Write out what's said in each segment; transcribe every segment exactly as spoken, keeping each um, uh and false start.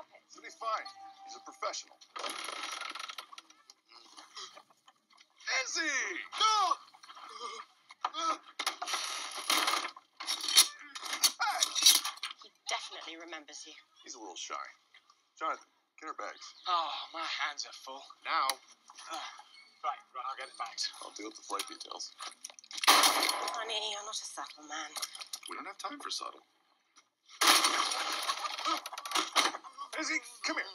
it. He'll be fine. He's a professional. Izzy! No! Hey! He definitely remembers you. He's a little shy. Jonathan, get our bags. Oh, my hands are full. Now, Uh, right, right, I'll get it back. I'll deal with the flight details. Honey, you're not a subtle man. We don't have time for subtle. Izzy, come here.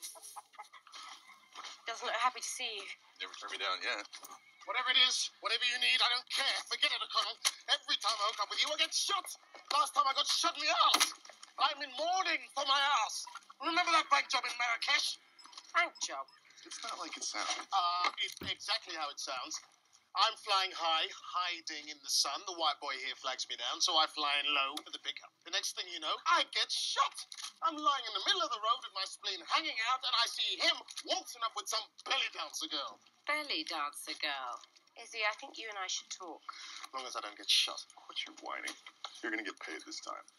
Doesn't look happy to see you. Never turned me down yet. Whatever it is, whatever you need, I don't care. Forget it, O'Connell. Every time I hook up with you, I get shot. Last time I got shot in the ass. I'm in mourning for my ass. Remember that bank job in Marrakesh? Bank job. It's not like it sounds. Uh, it's exactly how it sounds. I'm flying high, hiding in the sun. The white boy here flags me down, so I fly in low for the pickup. The next thing you know, I get shot. I'm lying in the middle of the road with my spleen hanging out, and I see him waltzing up with some belly dancer girl. Belly dancer girl. Izzy, I think you and I should talk. As long as I don't get shot. Quit your whining. You're gonna get paid this time.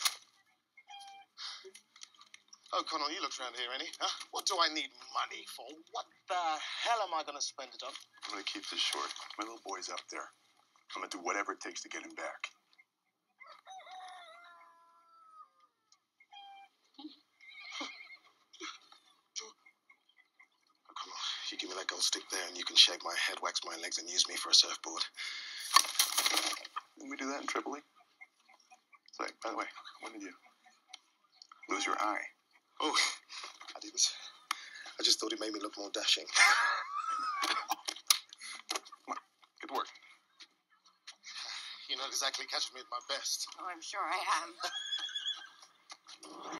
O'Connell, you looked around here, any? Huh? What do I need money for? What the hell am I going to spend it on? I'm gonna keep this short. My little boy's out there. I'm gonna do whatever it takes to get him back. O'Connell, you give me that gold stick there and you can shave my head, wax my legs, and use me for a surfboard. Didn't we do that in Tripoli? Say, by the way, when did you lose your eye? Oh, I didn't. I just thought it made me look more dashing. Good work. You're not exactly catching me at my best. Oh, I'm sure I am.